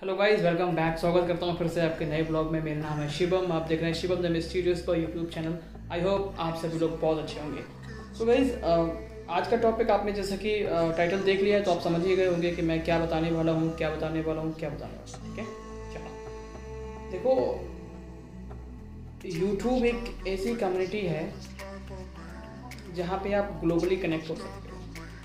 Hello guys, welcome back. स्वागत करता हूँ फिर से आपके नए ब्लॉग में। मेरा नाम है शिवम, आप देख रहे हैं शिवम द मिस्टीरियस पर यूट्यूब चैनल। आई होप आप सभी लोग बहुत अच्छे होंगे। सो गाइस, आज का टॉपिक आपने जैसे कि टाइटल देख लिया है तो आप समझ ही गए होंगे कि मैं क्या बताने वाला हूँ। ठीक है, चलो देखो, यूट्यूब एक ऐसी कम्युनिटी है जहाँ पे आप ग्लोबली कनेक्ट हो सकते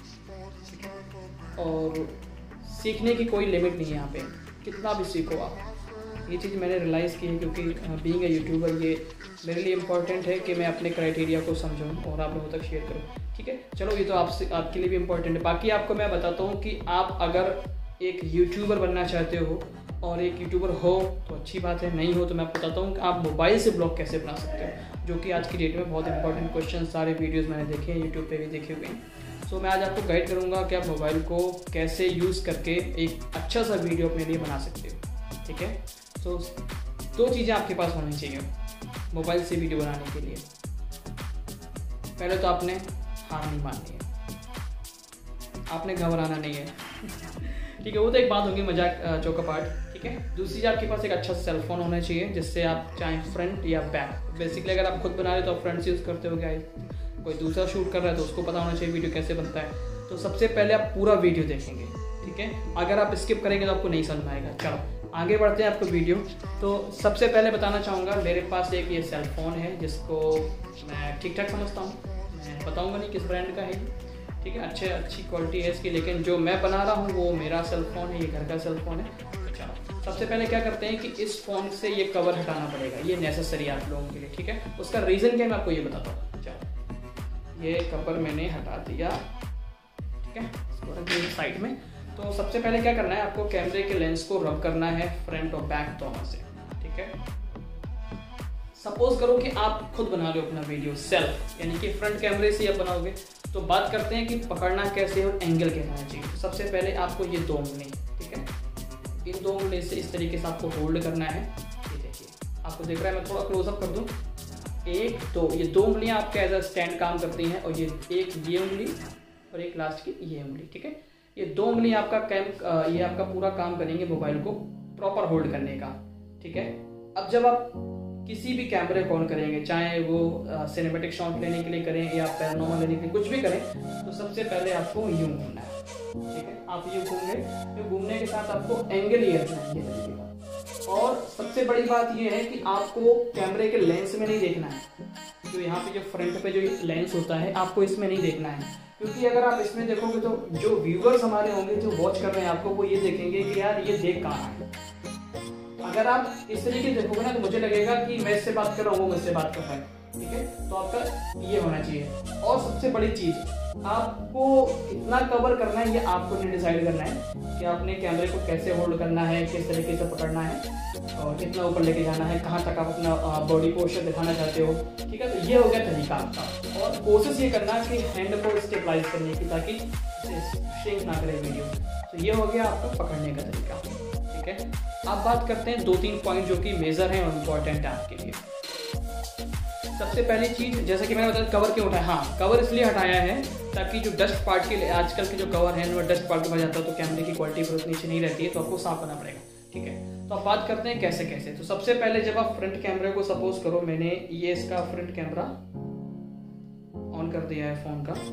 हो और सीखने की कोई लिमिट नहीं है। यहाँ पे कितना भी सीखो आप। ये चीज़ मैंने रियलाइज़ की है क्योंकि बीइंग ए यूट्यूबर ये मेरे लिए इम्पॉर्टेंट है कि मैं अपने क्राइटेरिया को समझूं और आप लोगों तक शेयर करूं। ठीक है, चलो ये तो आपके लिए भी इम्पॉर्टेंट है। बाकी आपको मैं बताता हूँ कि आप अगर एक यूट्यूबर बनना चाहते हो और एक यूट्यूबर हो तो अच्छी बात है, नहीं हो तो मैं आपको बताता हूँ कि आप मोबाइल से ब्लॉग कैसे बना सकते हो, जो कि आज की डेट में बहुत इंपॉर्टेंट क्वेश्चन। सारे वीडियोज़ मैंने देखे हैं, यूट्यूब पर भी देखे हुए हैं। सो मैं आज आपको गाइड करूंगा कि आप मोबाइल को कैसे यूज़ करके एक अच्छा सा वीडियो अपने लिए बना सकते हो। ठीक है, सो दो चीज़ें आपके पास होनी चाहिए मोबाइल से वीडियो बनाने के लिए। पहले तो आपने हार नहीं माननी है, आपने घबराना नहीं है। ठीक है, वो तो एक बात होगी, मजाक चौका पार्ट। ठीक है, दूसरी चीज़ आपके पास एक अच्छा सेलफोन होना चाहिए जिससे आप चाहें फ्रंट या बैक। बेसिकली अगर आप खुद बना रहे तो आप फ्रंट से यूज़ करते हो, गाइस कोई दूसरा शूट कर रहा है तो उसको पता होना चाहिए वीडियो कैसे बनता है। तो सबसे पहले आप पूरा वीडियो देखेंगे। ठीक है, अगर आप स्किप करेंगे तो आपको नहीं समझ में आएगा। चलो आगे बढ़ते हैं आपको वीडियो। तो सबसे पहले बताना चाहूँगा, मेरे पास एक ये सेल फोन है जिसको मैं ठीक ठाक समझता हूँ। मैं बताऊँगा नहीं किस ब्रांड का है। ठीक है, अच्छी क्वालिटी है इसकी, लेकिन जो मैं बना रहा हूँ वो मेरा सेल फोन है, ये घर का सेल फोन है। तो चलो सबसे पहले क्या करते हैं कि इस फ़ोन से ये कवर हटाना पड़ेगा, ये नेसेसरी है आप लोगों के लिए। ठीक है, उसका रीज़न क्या है मैं आपको ये बताता हूँ। चलो ये कवर मैंने हटा दिया। ठीक है, इसको रख दिया साइड में। तो सबसे पहले क्या करना है, आपको कैमरे के लेंस को रब करना है फ्रंट और बैक दोनों से। ठीक है, सपोज करो कि आप खुद बना रहे हो अपना वीडियो सेल्फ, यानी कि फ्रंट कैमरे से आप बनाओगे। तो बात करते हैं कि पकड़ना कैसे और एंगल कैसा होना चाहिए। तो सबसे पहले आपको ये दो उंगली, ठीक है, इन दो उंगली से इस तरीके से आपको होल्ड करना है। ये देखिए, आपको दिख रहा है, मैं थोड़ा क्लोजअप कर दूं। एक दो, ये दो उंगलियां आपके एज अ स्टैंड काम करती हैं और ये एक ये उंगली और एक लास्ट की ये उंगली। ठीक है, ये दो उंगली आपका ये आपका पूरा काम करेंगे मोबाइल को प्रॉपर होल्ड करने का। ठीक है, अब जब आप किसी भी कैमरे को ऑन करेंगे, चाहे वो सिनेमैटिक शॉट लेने के लिए करें या पैरानॉर्मल लेने के लिए कुछ भी करें, तो सबसे पहले आपको यूं घूमना है। ठीक है, आप यूं घूमेंगे, तो घूमने के साथ आपको एंगल ये रखना है, ये तरीके का। और सबसे बड़ी बात ये है कि आपको कैमरे के लेंस में नहीं देखना है। जो यहाँ पे जो फ्रंट पे जो लेंस होता है, आपको इसमें नहीं देखना है, क्योंकि अगर आप इसमें देखोगे तो जो व्यूअर्स हमारे होंगे जो वॉच कर रहे हैं आपको, वो ये देखेंगे कि यार ये देख कहाँ है। अगर आप इस तरीके से देखोगे ना तो मुझे लगेगा कि मैं इससे बात कर रहा हूँ, वो मुझसे बात कर रहा है। ठीक है, तो आपका ये होना चाहिए। और सबसे बड़ी चीज, आपको कितना कवर करना है ये आपको डिसाइड करना है कि आपने कैमरे को कैसे होल्ड करना है, किस तरीके से पकड़ना है और कितना ऊपर लेके जाना है, कहाँ तक आप अपना बॉडी पोस्चर दिखाना चाहते हो। ठीक है, तो ये हो गया तरीका आपका। और कोशिश ये करना कि हैंड को स्टेबलाइज करने की, ताकि श्रिंक ना करे वीडियो। तो ये हो गया आपका पकड़ने का तरीका। ठीक है, अब बात करते हैं 2-3 पॉइंट जो कि मेजर हैं और इम्पोर्टेंट है आपके लिए। सबसे पहली चीज, जैसे कि मैंने बताया कवर क्यों उठाया। हाँ, कवर इसलिए हटाया है ताकि जो डस्ट पार्ट के लिए आजकल के जो कवर है वो डस्ट पार्ट बन जाता है, तो कैमरे की क्वालिटी पर उतनी अच्छी नहीं रहती है, तो आपको साफ करना पड़ेगा। ठीक है, तो अब बात करते हैं कैसे कैसे। तो सबसे पहले जब आप फ्रंट कैमरे को, सपोज करो मैंने ये इसका फ्रंट कैमरा ऑन कर दिया है फोन का।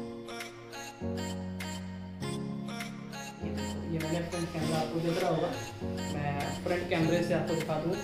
ये मैंने फ्रंट कैमरा, आपको दिख रहा होगा, मैं फ्रंट कैमरे से आपको दिखा दूँ।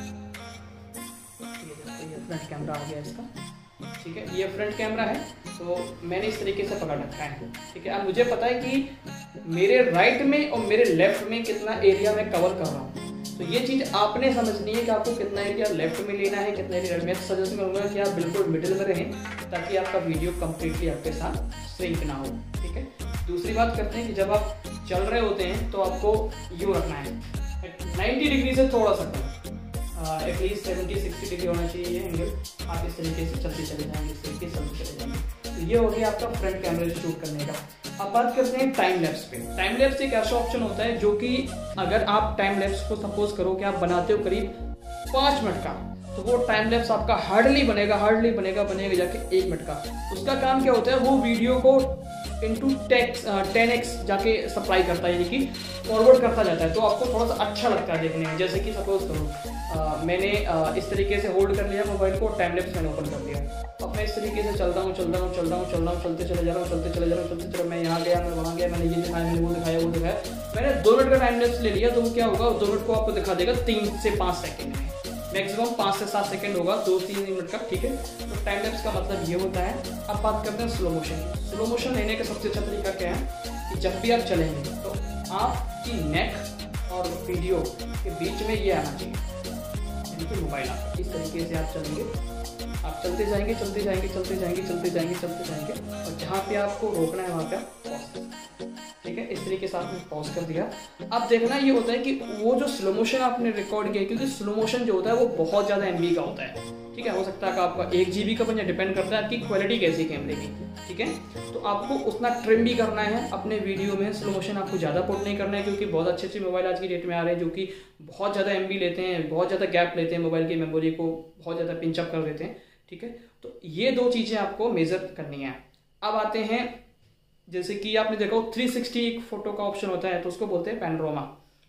ये फ्रंट कैमरा आ गया इसका। ठीक है, ये फ्रंट कैमरा है, तो मैंने इस तरीके से पकड़ रखा है। ठीक है, अब मुझे पता है कि मेरे राइट में और मेरे लेफ्ट में कितना एरिया मैं कवर कर रहा हूँ। तो ये चीज़ आपने समझनी है कि आपको कितना एरिया लेफ्ट में लेना है, कितना एरिया। मैं सजेस्ट करूँगा कि आप बिल्कुल मिडिल में रहें ताकि आपका वीडियो कम्प्लीटली आपके साथ श्रिंक ना हो। ठीक है, दूसरी बात करते हैं कि जब आप चल रहे होते हैं तो आपको यूँ रखना है 90 डिग्री से थोड़ा सा एटलीस्ट 70-60 डिग्री होना चाहिए ये एंगल। आप इस तरीके से चलते चले जाएंगे, इस तरीके से चलते चले जाएंगे। तो ये हो गया आपका फ्रंट कैमरे से शूट करने का। अब बात करते हैं टाइम लैप्स पे। टाइम लैप्स एक ऐसा ऑप्शन होता है जो कि अगर आप टाइम लैप्स को सपोज करो कि आप बनाते हो करीब 5 मिनट का, तो वो टाइम लैप्स आपका हार्डली बनेगा जाके 1 मिनट का। उसका काम क्या होता है, वो वीडियो को इंटू 10x जाके सप्लाई करता है, यानी कि फॉरवर्ड करता जाता है। तो आपको थोड़ा सा अच्छा लगता है देखने में। जैसे कि सपोज करो मैंने इस तरीके से होल्ड कर लिया मोबाइल को, टाइम लैप्स मैंने ओपन कर दिया। अब मैं इस तरीके से चलता हूँ, चलते चले जा रहा हूँ, मैं यहाँ गया, मैं वहाँ गया, मैंने ये दिखाया, मैंने वो दिखाया। मैंने 2 मिनट का टाइम लैप्स ले लिया, तो वो क्या होगा, 2 मिनट को आपको दिखा देगा 3 से 5 सेकेंड में, मैक्सिमम 5 से 7 सेकंड होगा, 2-3 मिनट का, ठीक है। तो टाइम लैप्स का मतलब ये होता है। अब बात करते हैं स्लो मोशन। स्लो मोशन लेने का सबसे अच्छा तरीका क्या है कि जब भी आप चलेंगे तो आपकी नेक और वीडियो के बीच में ये आना चाहिए, यानी कि मोबाइल आपका इस तरीके से आप चलेंगे, आप चलते जाएंगे और जहाँ पे आपको रोकना है वहाँ पे आप पॉज, ठीक है। इस तरीके से आपने पॉज कर दिया। अब देखना ये होता है कि वो जो स्लो मोशन आपने रिकॉर्ड किया, क्योंकि स्लो मोशन जो होता है वो बहुत ज़्यादा MB का होता है, ठीक है। हो सकता है कि आपका 1 GB का बन, डिपेंड करता है आपकी क्वालिटी कैसी कैमरे की, ठीक है। तो आपको उतना ट्रिम भी करना है अपने वीडियो में। स्लो मोशन आपको ज़्यादा पुट नहीं करना है, क्योंकि बहुत अच्छे मोबाइल आज की डेट में आ रहे हैं जो कि बहुत ज़्यादा MB लेते हैं, बहुत ज़्यादा गैप लेते हैं, मोबाइल की मेमोरी को बहुत ज़्यादा पिंचअप कर देते हैं, ठीक है। तो ये 2 चीज़ें आपको मेजर करनी है। अब आते हैं, जैसे कि आपने देखा 360 एक फोटो का ऑप्शन होता है, तो उसको बोलते हैं पैनोरामा।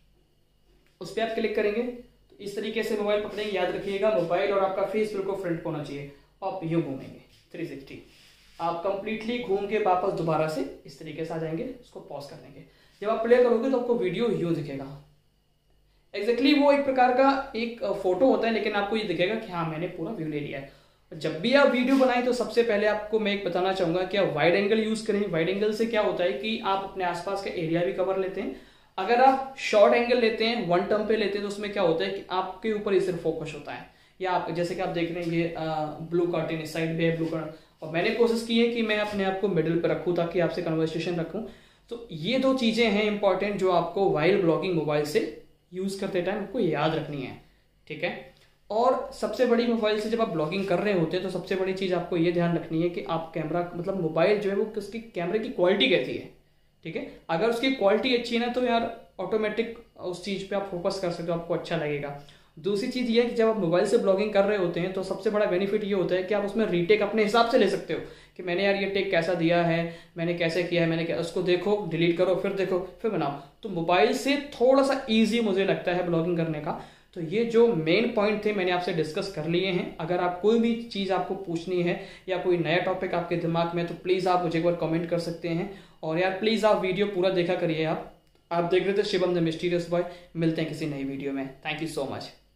उस पर आप क्लिक करेंगे तो इस तरीके से मोबाइल पकड़ेंगे। याद रखिएगा मोबाइल और आपका फेस बिल्कुल फ्रंट को होना चाहिए। आप यूँ घूमेंगे 360, आप कंप्लीटली घूम के वापस दोबारा से इस तरीके से आ जाएंगे, उसको पॉज कर देंगे। जब आप प्ले करोगे तो आपको वीडियो यूँ दिखेगा। एग्जैक्टली वो एक प्रकार का एक फोटो होता है, लेकिन आपको ये दिखेगा कि हाँ मैंने पूरा व्यू ले लिया है। जब भी आप वीडियो बनाएं तो सबसे पहले आपको मैं एक बताना चाहूंगा कि आप वाइड एंगल यूज करें। वाइड एंगल से क्या होता है कि आप अपने आसपास का एरिया भी कवर लेते हैं। अगर आप शॉर्ट एंगल लेते हैं, वन टर्म पे लेते हैं, तो उसमें क्या होता है कि आपके ऊपर ही सिर्फ फोकस होता है। या आप जैसे कि आप देख रहे हैं ये ब्लू कर्टेन इस साइड पे है, ब्लू कर्टेन, और मैंने कोशिश की है कि मैं अपने आप को मिडिल पे रखूं ताकि आपसे कन्वर्सेशन रखूं। तो ये 2 चीजें हैं इंपॉर्टेंट जो आपको वाइल ब्लॉगिंग मोबाइल से यूज करते टाइम आपको याद रखनी है, ठीक है। और सबसे बड़ी मोबाइल से जब आप ब्लॉगिंग कर रहे होते हैं तो सबसे बड़ी चीज़ आपको ये ध्यान रखनी है कि आप कैमरा मतलब मोबाइल जो है वो उसकी कैमरे की क्वालिटी कैसी है, ठीक है। अगर उसकी क्वालिटी अच्छी है ना तो यार ऑटोमेटिक उस चीज़ पे आप फोकस कर सकते हो, आपको अच्छा लगेगा। दूसरी चीज़ ये है कि जब आप मोबाइल से ब्लॉगिंग कर रहे होते हैं तो सबसे बड़ा बेनिफिट ये होता है कि आप उसमें रीटेक अपने हिसाब से ले सकते हो कि मैंने यार ये टेक कैसा दिया है, मैंने कैसे किया है, मैंने उसको देखो, डिलीट करो, फिर देखो, फिर बनाओ। तो मोबाइल से थोड़ा सा ईजी मुझे लगता है ब्लॉगिंग करने का। तो ये जो मेन पॉइंट थे मैंने आपसे डिस्कस कर लिए हैं। अगर आप कोई भी चीज़ आपको पूछनी है या कोई नया टॉपिक आपके दिमाग में तो प्लीज़ आप मुझे एक बार कमेंट कर सकते हैं। और यार प्लीज़ आप वीडियो पूरा देखा करिए। आप देख रहे थे शिवम द मिस्टीरियस बॉय। मिलते हैं किसी नई वीडियो में। Thank you so much.